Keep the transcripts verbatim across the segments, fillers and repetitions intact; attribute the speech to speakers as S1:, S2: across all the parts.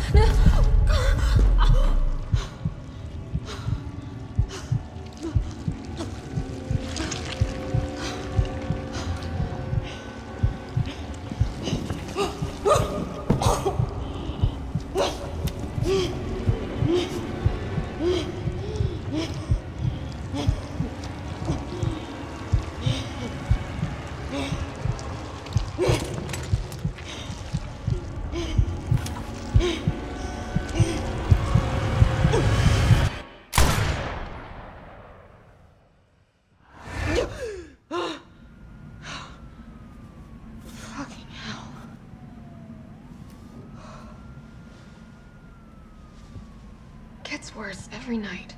S1: Gets worse every night.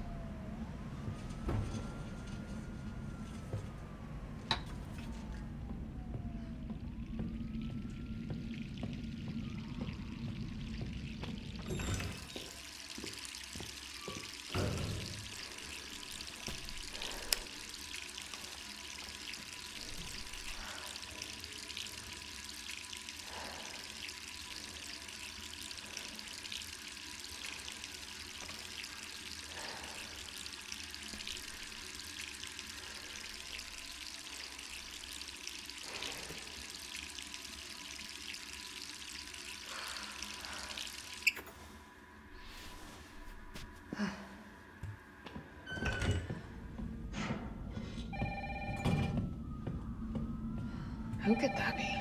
S1: Who could that be?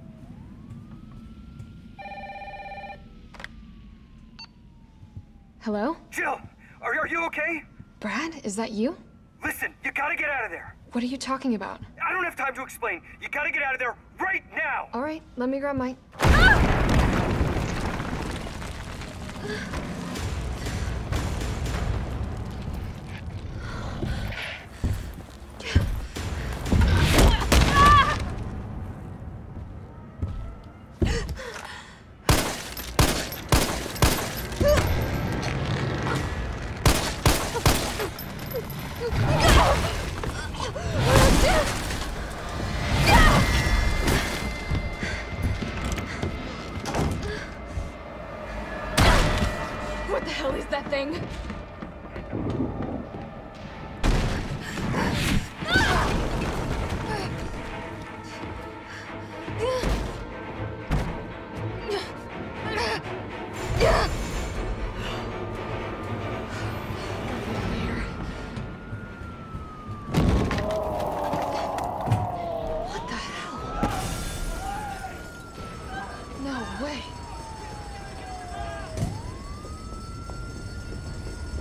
S1: Hello?
S2: Jill! Are, are you okay?
S1: Brad, is that you?
S2: Listen, you gotta get out of there!
S1: What are you talking about?
S2: I don't have time to explain. You gotta get out of there right now!
S1: All right, let me grab my... What the hell is that thing? What the hell? No way.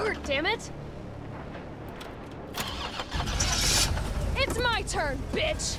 S1: hurt, damn it! It's my turn, bitch!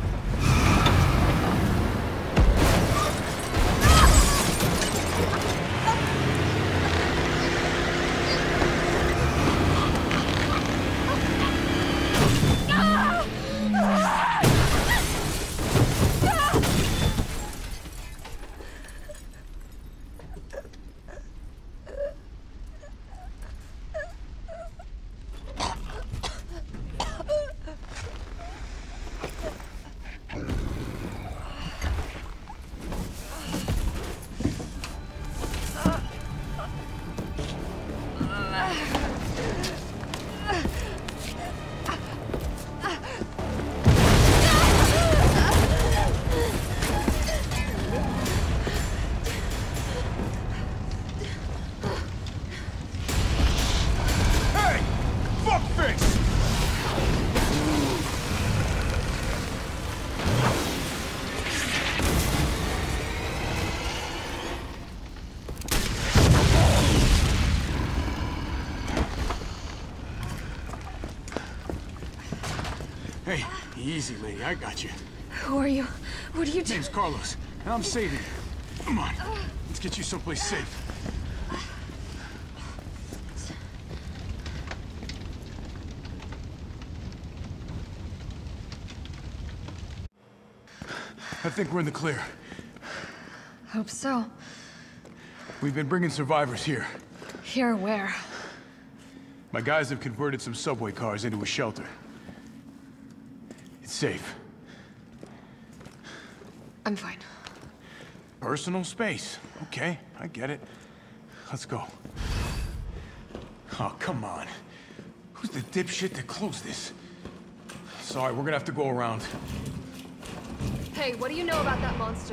S3: Hey, easy, lady. I got you.
S1: Who are you? What are you doing?
S3: Name's Carlos, and I'm saving you. Come on, let's get you someplace safe. I think we're in the clear.
S1: Hope so.
S3: We've been bringing survivors here.
S1: Here where?
S3: My guys have converted some subway cars into a shelter. It's safe.
S1: I'm fine.
S3: Personal space. Okay, I get it. Let's go. Oh, come on. Who's the dipshit that closed this? Sorry, we're gonna have to go around.
S1: Hey, what do you know about that monster?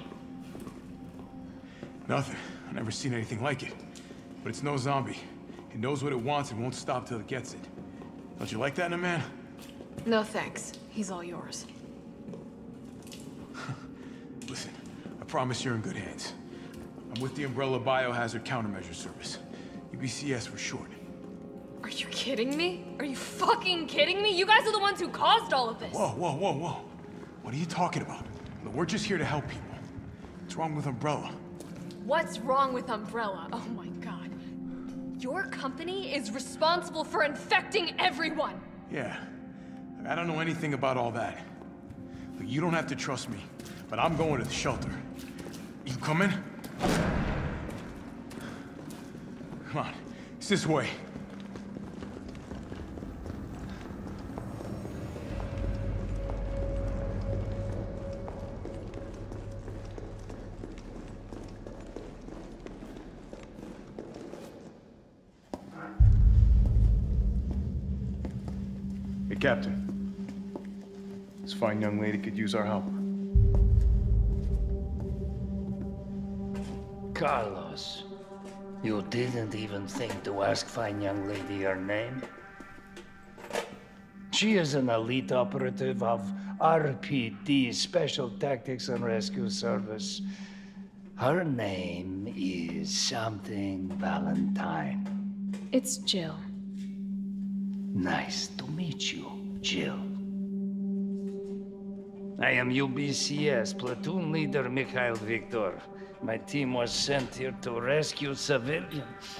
S3: Nothing. I've never seen anything like it. But it's no zombie. It knows what it wants and won't stop till it gets it. Don't you like that in a man?
S1: No thanks. He's all yours.
S3: Listen, I promise you're in good hands. I'm with the Umbrella Biohazard Countermeasure Service. U B C S for short.
S1: Are you kidding me? Are you fucking kidding me? You guys are the ones who caused all of this!
S3: Whoa, whoa, whoa, whoa. What are you talking about? Look, we're just here to help people. What's wrong with Umbrella?
S1: What's wrong with Umbrella? Oh my god. Your company is responsible for infecting everyone!
S3: Yeah. I don't know anything about all that. Look, you don't have to trust me, but I'm going to the shelter. You coming? Come on. It's this way. Hey, Captain. This fine young lady could use our help.
S4: Carlos, you didn't even think to ask fine young lady her name? She is an elite operative of R P D, Special Tactics and Rescue Service. Her name is something Valentine.
S1: It's Jill.
S4: Nice to meet you, Jill. I am U B C S platoon leader Mikhail Viktor. My team was sent here to rescue civilians.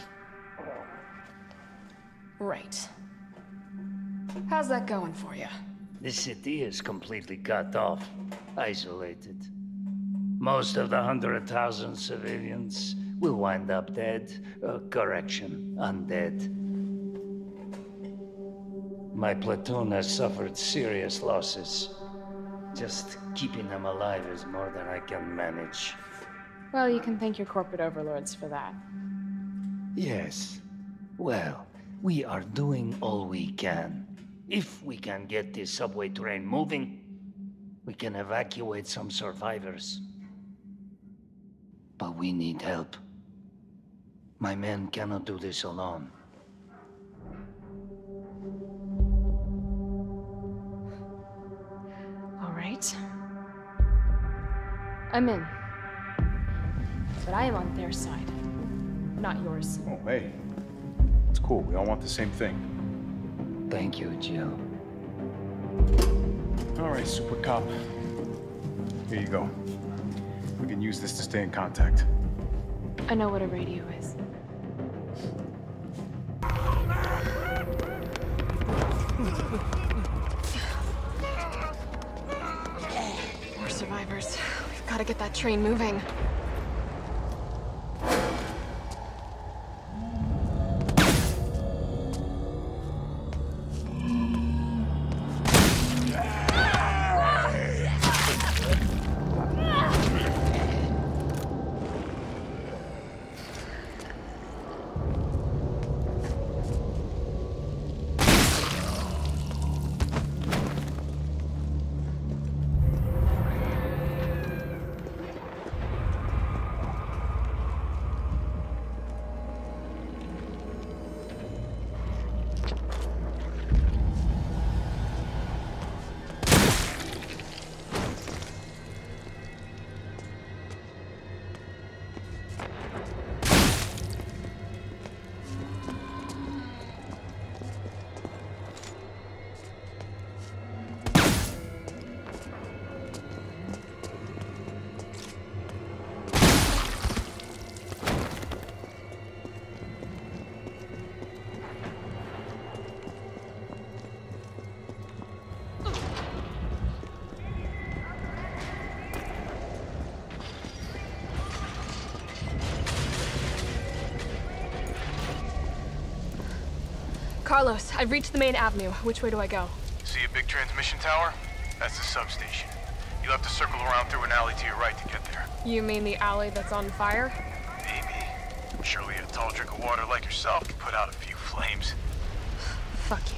S1: Right. How's that going for you?
S4: The city is completely cut off, isolated. Most of the hundred thousand civilians will wind up dead. Uh, correction, undead. My platoon has suffered serious losses. Just keeping them alive is more than I can manage.
S5: Well, you can thank your corporate overlords for that.
S4: Yes. Well, we are doing all we can. If we can get this subway train moving, we can evacuate some survivors. But we need help. My men cannot do this alone.
S5: All right. I'm in. But I am on their side, not yours.
S3: Oh, hey. What's cool. We all want the same thing.
S4: Thank you, Jill.
S3: All right, Super Cop. Here you go. We can use this to stay in contact.
S5: I know what a radio is.
S1: More survivors. We've got to get that train moving. Carlos, I've reached the main avenue. Which way do I go?
S3: See a big transmission tower? That's the substation. You'll have to circle around through an alley to your right to get there.
S1: You mean the alley that's on fire?
S3: Maybe. Surely a tall drink of water like yourself can put out a few flames.
S1: Fuck you.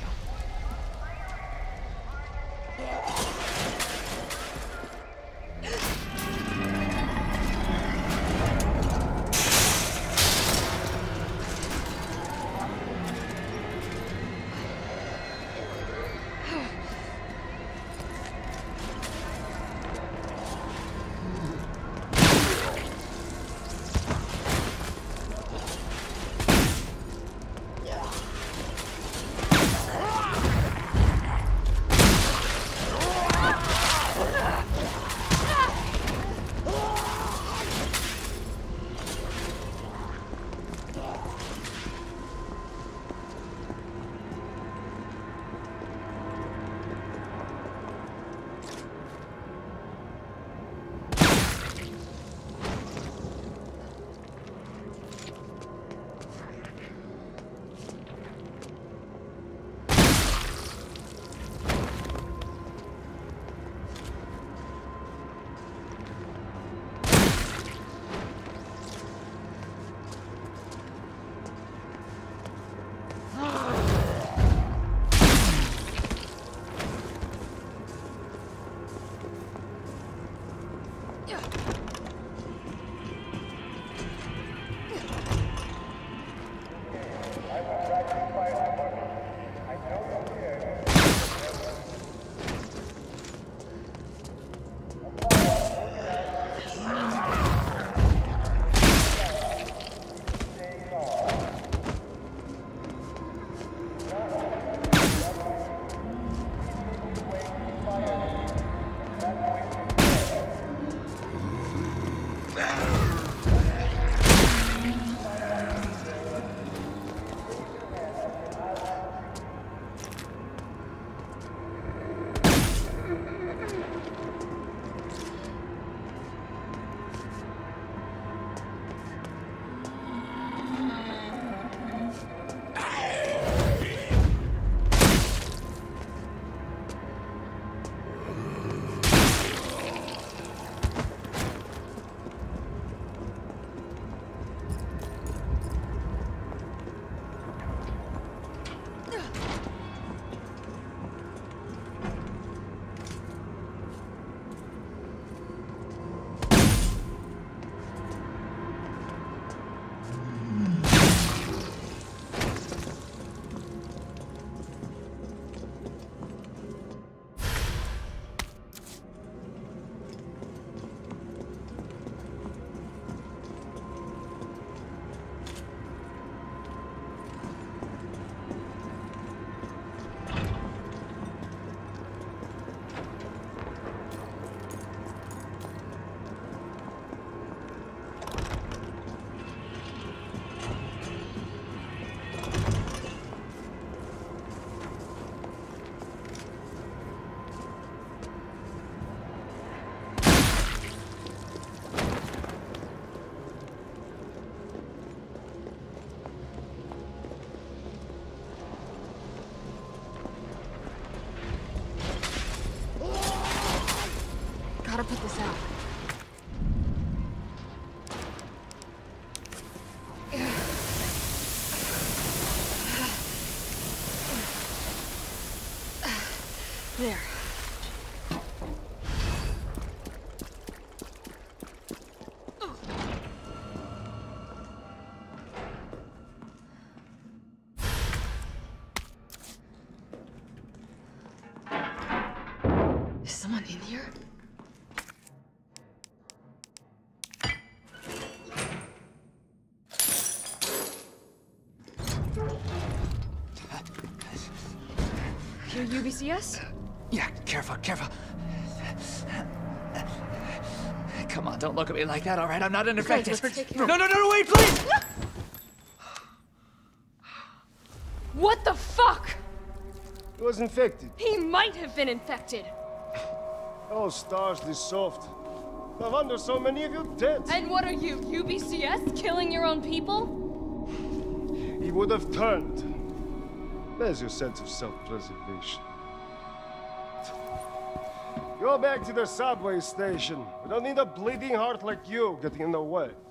S1: There. Is someone in here? You're U B C S?
S6: Yeah, careful, careful. Come on, don't look at me like that, all right? I'm not an infected.
S1: let's take care
S6: No,
S1: of
S6: no, no, no, wait, please!
S1: What the fuck?
S7: He was infected.
S1: He might have been infected.
S7: Oh, Starsley soft. No wonder so many of you dead.
S1: And what are you, U B C S? Killing your own people?
S7: He would have turned. There's your sense of self-preservation. Go back to the subway station. We don't need a bleeding heart like you getting in the way.